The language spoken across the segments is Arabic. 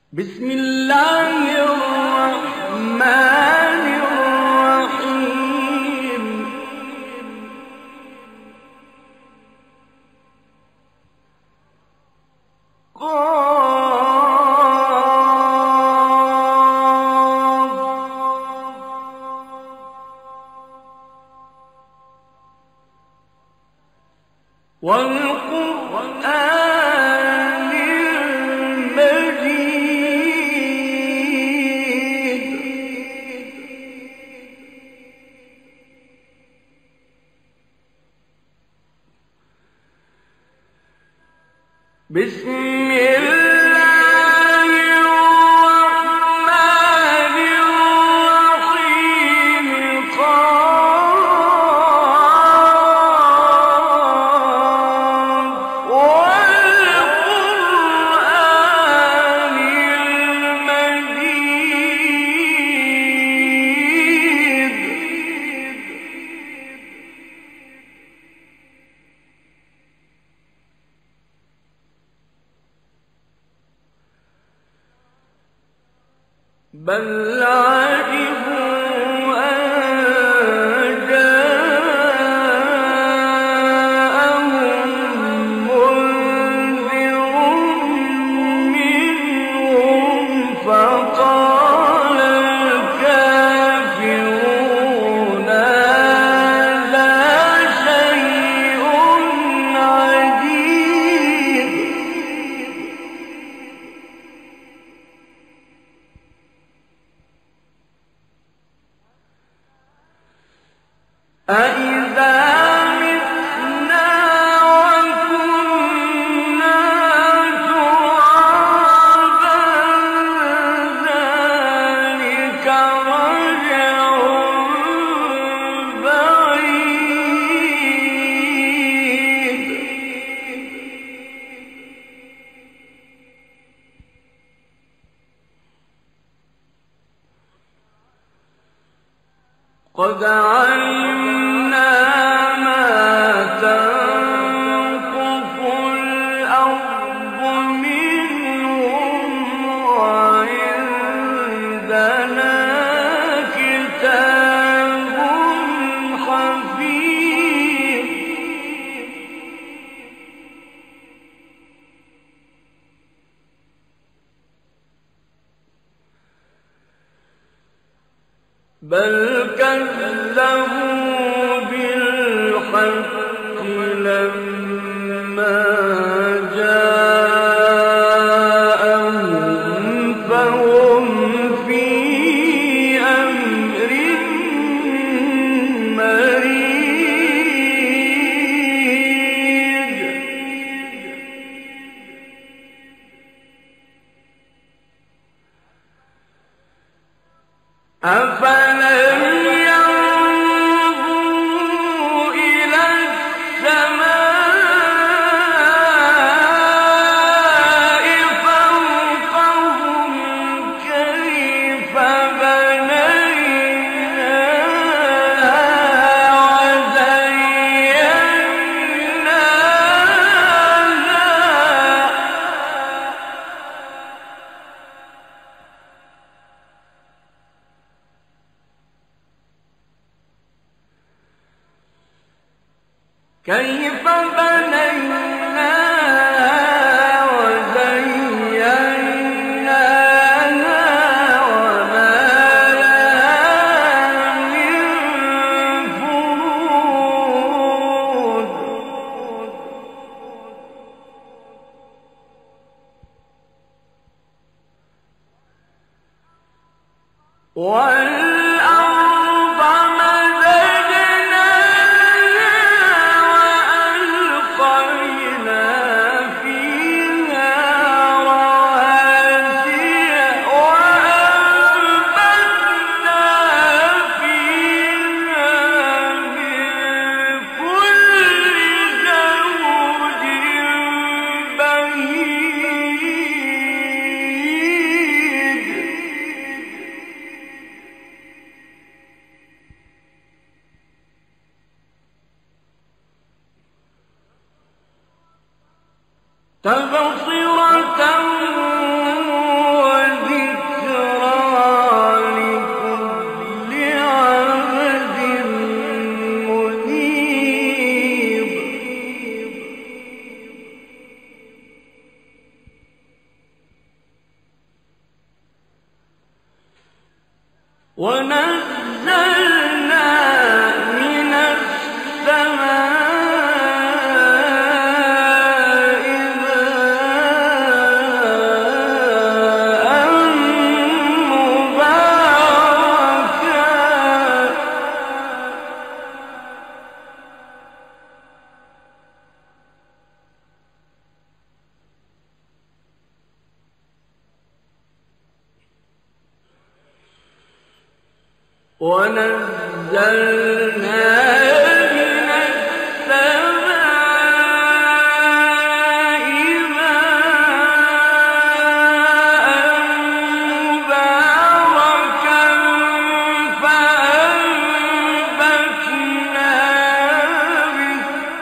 بسم الله الرحمن الرحيم. والقرآن المجيد. بسم الله الرحمن الرحيم. والقرآن المجيد. بل عجبوا أن جاءهم منذر منهم فقال الكافرون هذا شيء عجيب. أَإِذَا مِتْنَا وَكُنَّا تُرَابًا ذَلِكَ رَجْعٌ بَعِيدٌ. قد علمنا ما تنقص الأرض منهم وعندنا كتاب حفيظ. بل كذبوا بالحق لما جاءهم فهم في أمر مريج. أفلم ينظروا إلى السماء فوقهم كيف بنيناها وزيناها كيف بنيناها وزيناها وما لها من فروج. والأرض مددناها وألقينا فيها رواسي وأنبتنا فيها من كل زوج بهيج. ونزلنا من السماء ماء مباركا فأنبتنا به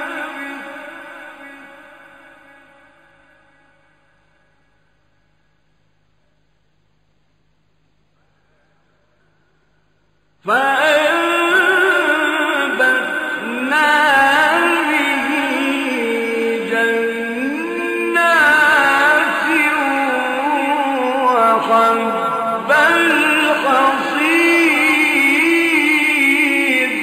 جنات وحب الحصيد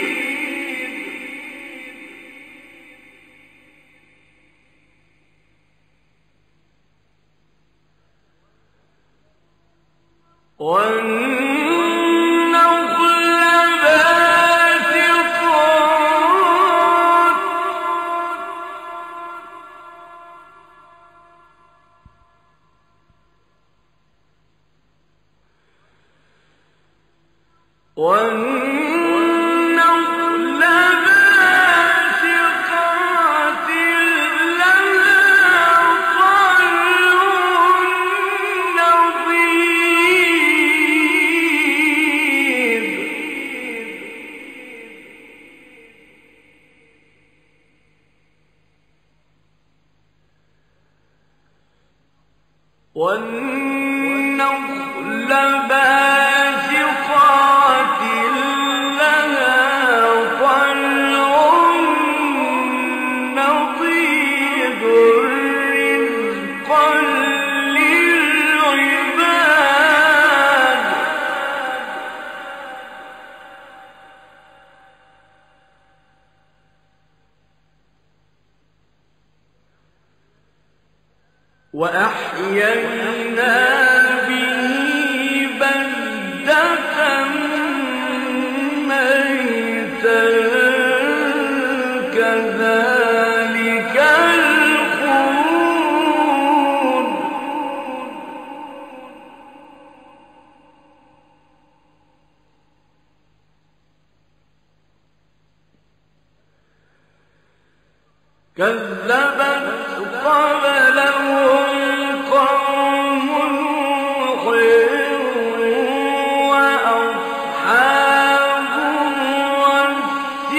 والنخل باسقات لها طلع نضيد والنخل باسقات لها طلع نضيد رزقا للعباد وأحيينا به بلدة ميتا كذلك الخروج كذبت قبلهم قوم نوح وأصحاب الرس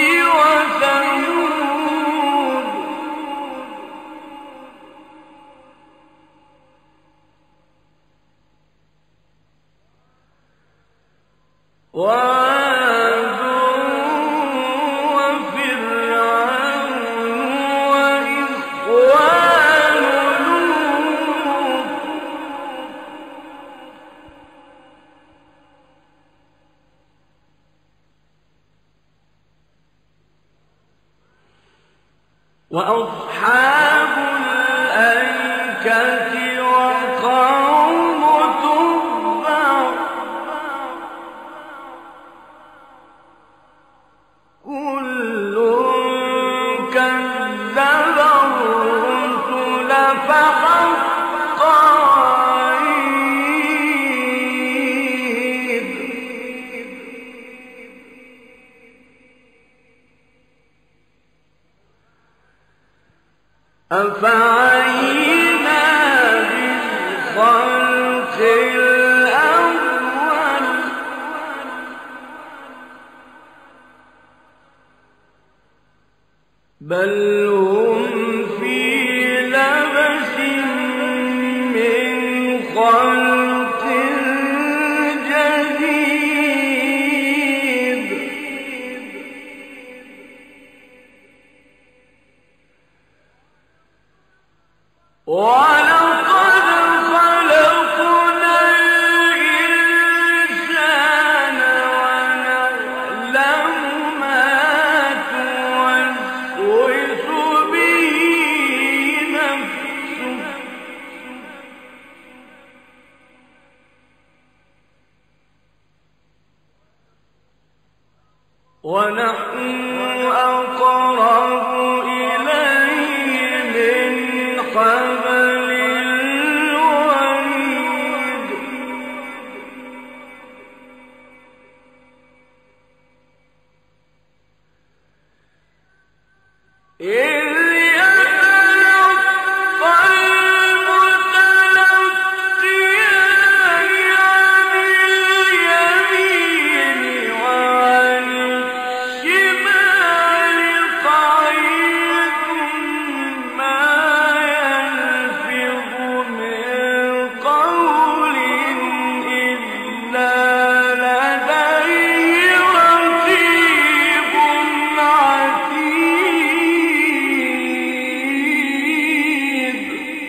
وثمود وعاد وفرعون وإخوان لوط وأصحاب الأيكة وقوم تبع كل كذب الرسل فحق وعيد أفعينا بالخلق الأول بل هم في لبس من خلق جديد ولقد خلقنا الإنسان ونحن أقرب إليه من حبل الوريد إذ يتلقى المتلقيان عن اليمين وعن الشمال قعيد ما يلفظ من قول إلا لديه رقيب عتيد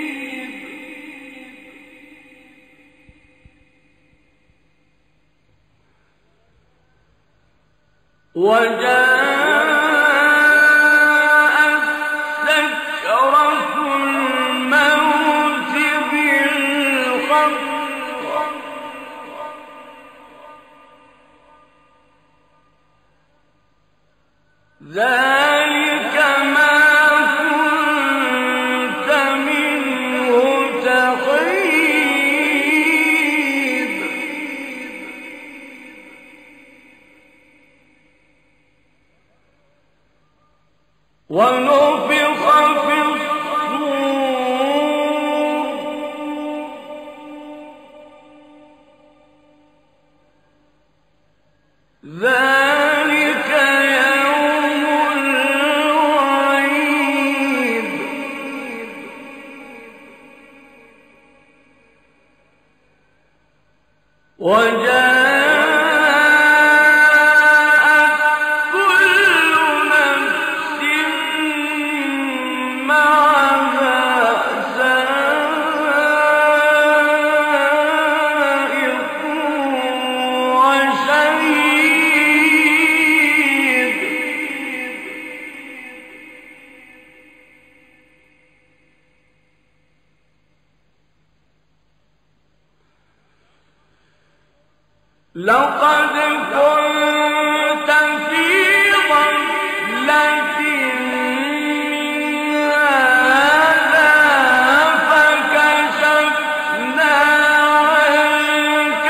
وجاءت سكرة الموت بالحق ذلك ما كنت منه تحيد ونفخ في الصور ذلك يوم الوعيد وجاءت كل نفس معها سائق وشهيد لقد كنت في ضلة من هذا فكشفنا عنك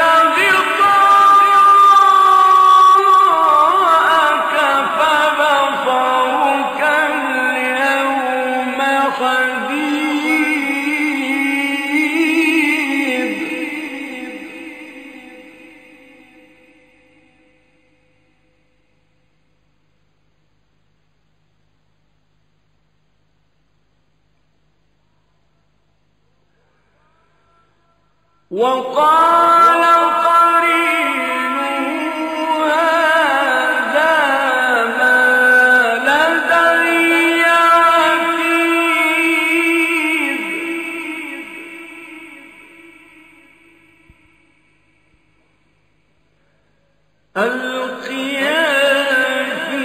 غطاءك فبصرك اليوم حديد وقال قرينه هذا ما لدي عتيد ألقيا في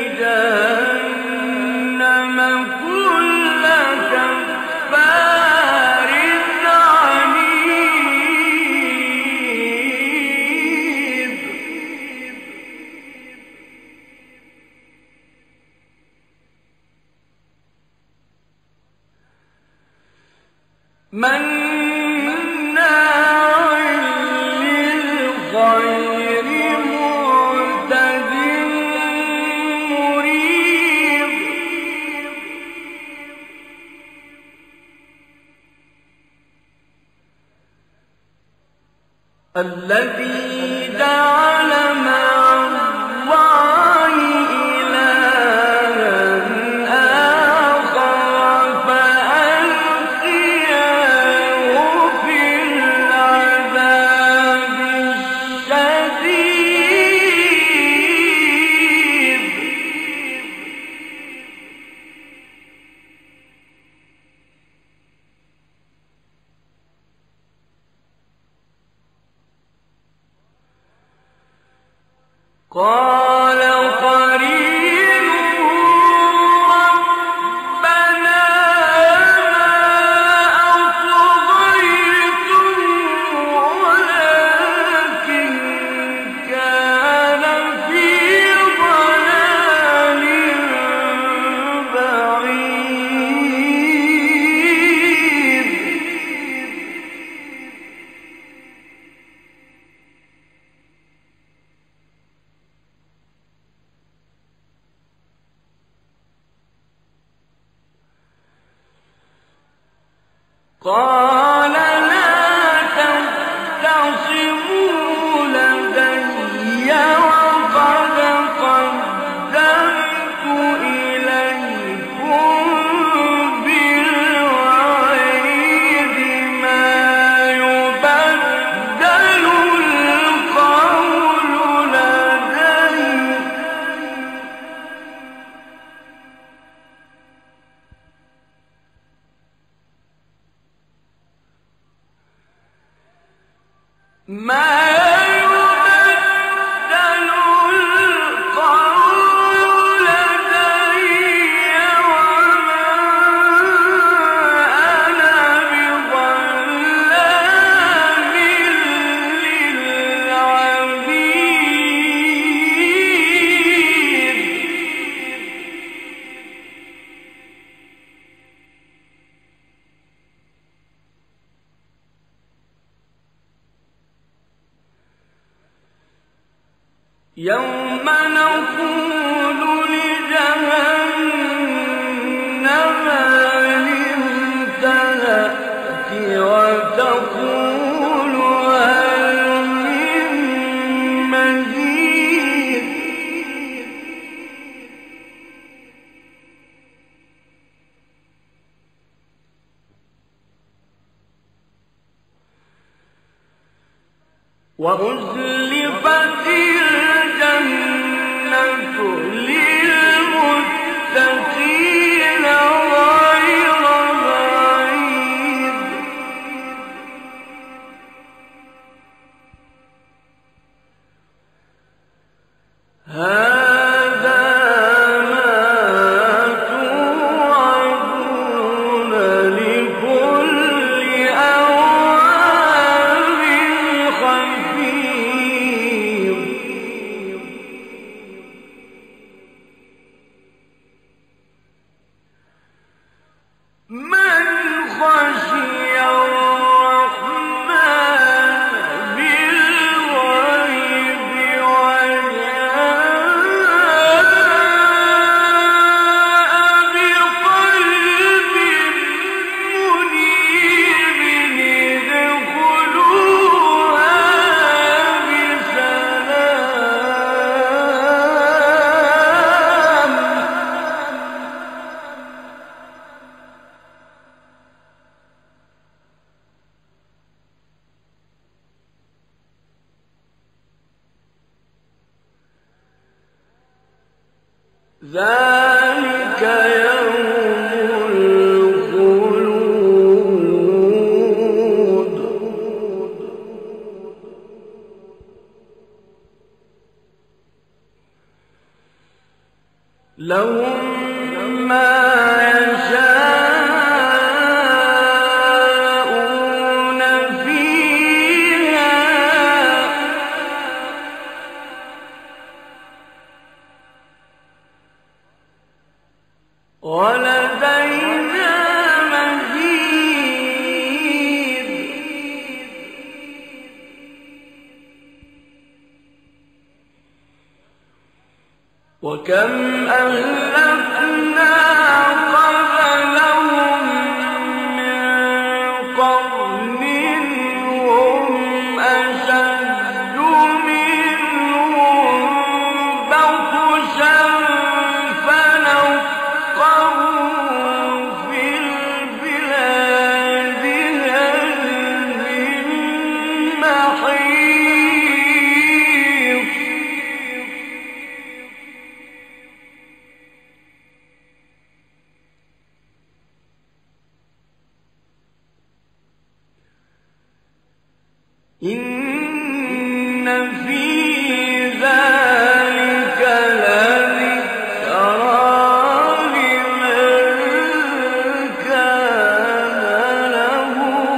جهنم كل كفار عنيد مناع للخير معتد مريب الذي جعل مع الله إلها آخر فألقياه في العذاب الشديد قال قرينه ربنا أطغيته ولكن كان في ضلال قال لا تختصموا لدي وقد قدمت إليكم بالوعيد ما يبدل القول لدي ما يبدل القول لدي وما أنا بظلام للعبيد يوم نقول لجهنم هل امتلأت وتقول هل من مزيد وأزلفت الجنة للمتقين غير بعيد هذا ما توعدون لكل أواب حفيظ من خشي الرحمن بالغيب وجاء بقلب منيب ادخلوها بسلام ذلك يوم الخلود لهم ما يشاءون فيها ولدينا مزيد وكم أهلكنا قبلهم من قرن هم أشد منهم بطشا فنقبوا في البلاد هل من محيص إن في ذلك لذكرى لمن كان له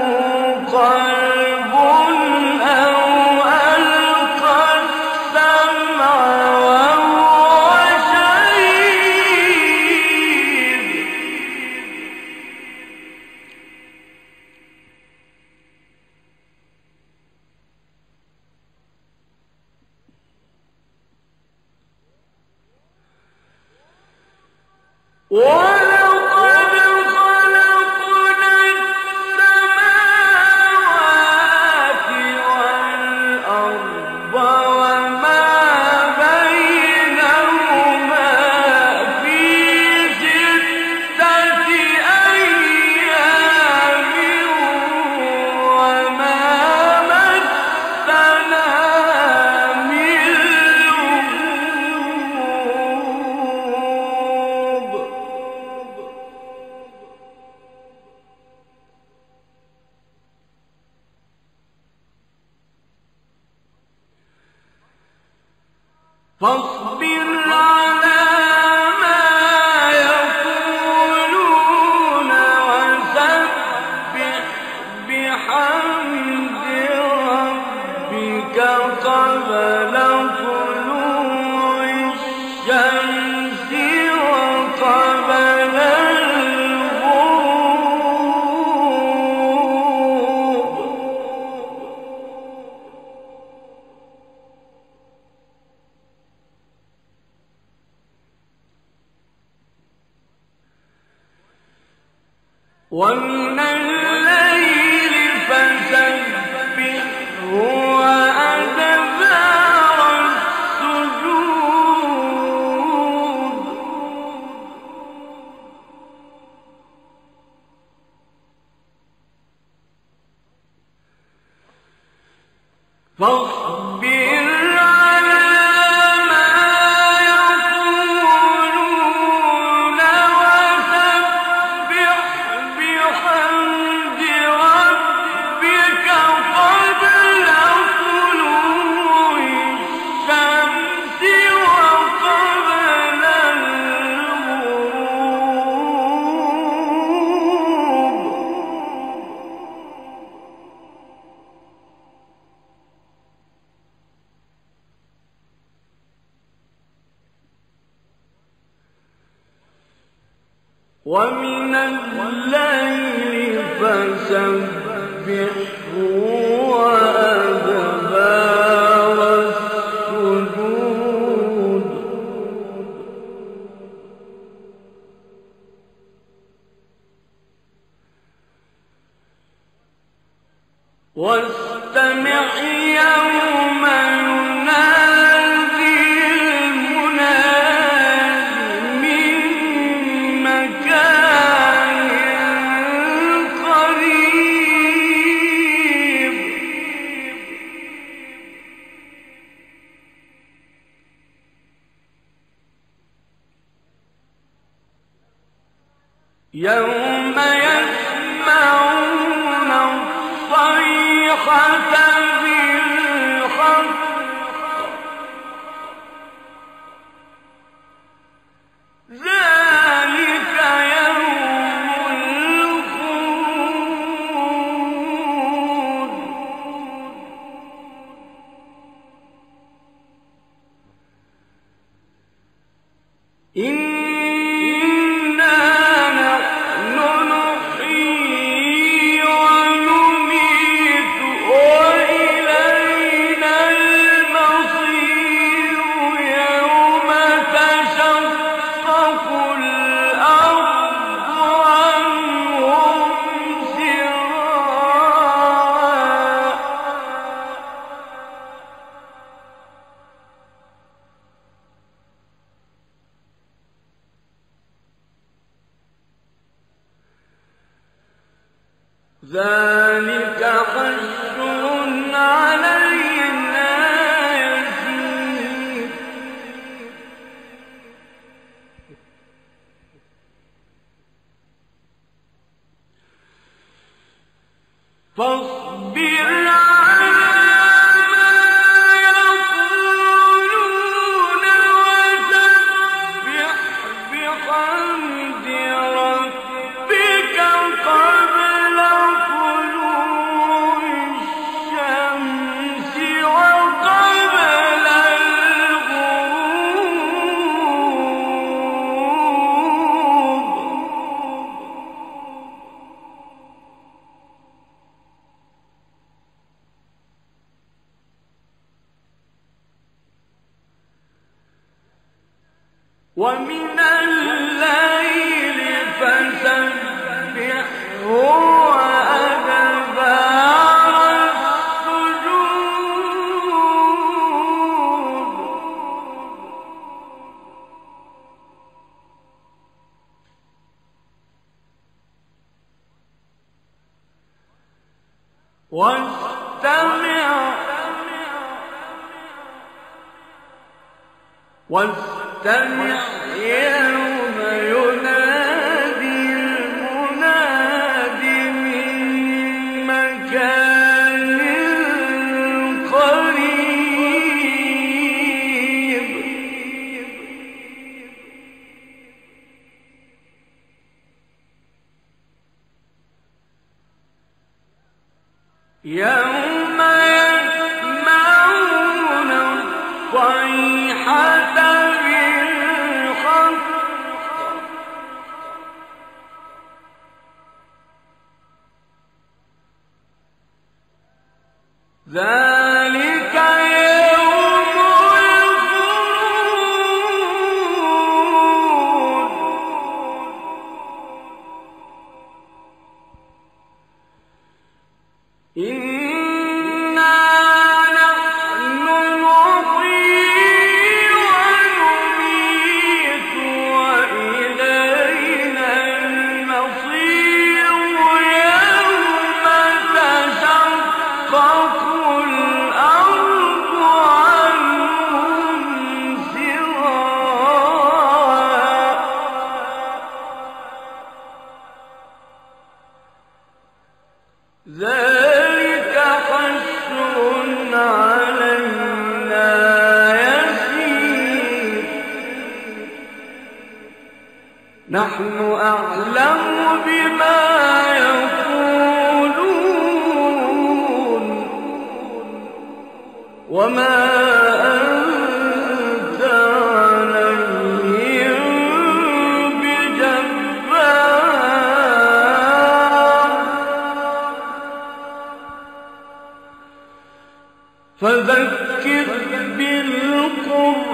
قلب أو ألقى السمع وهو شهيد ولقد خلقنا السماوات فاصبر على ما يقولون وسبح بحمد ربك قبل طلوع الشمس وقبل الغروب. ومن الليل فسبحه وأدبار السجود. فاصبر على ما يقولون وسبح بحمد ربك قبل طلوع الشمس وقبل الغروب. ومن الليل فسبحه وأدبار السجود. واستمع يوم ينادي المنادي من مكان قريب. يوم يسمعون الصيحة بالحق ذلك يوم الخلود. إنا نحن نحيي ونميت وإلينا المصير. يوم تشقق الأرض عنهم سراعا. ذلك حشر علينا يسير. فاصبر على ما يقولون وسبح بحمد ربك قبل طلوع الشمس وقبل الغروب. ومن الليل فسبحه وأدبار السجود. واستمع يوم ينادي المناد من مكان قريب. بالحق ذلك يوم الخروج إنا نحن نحيي ونميت وإلينا المصير يوم تشقق الأرض عنهم سراعا ذلك حشر علينا يسير نحن أعلم بما يقولون وما أنت عليهم بجبار فذكر بالقرآن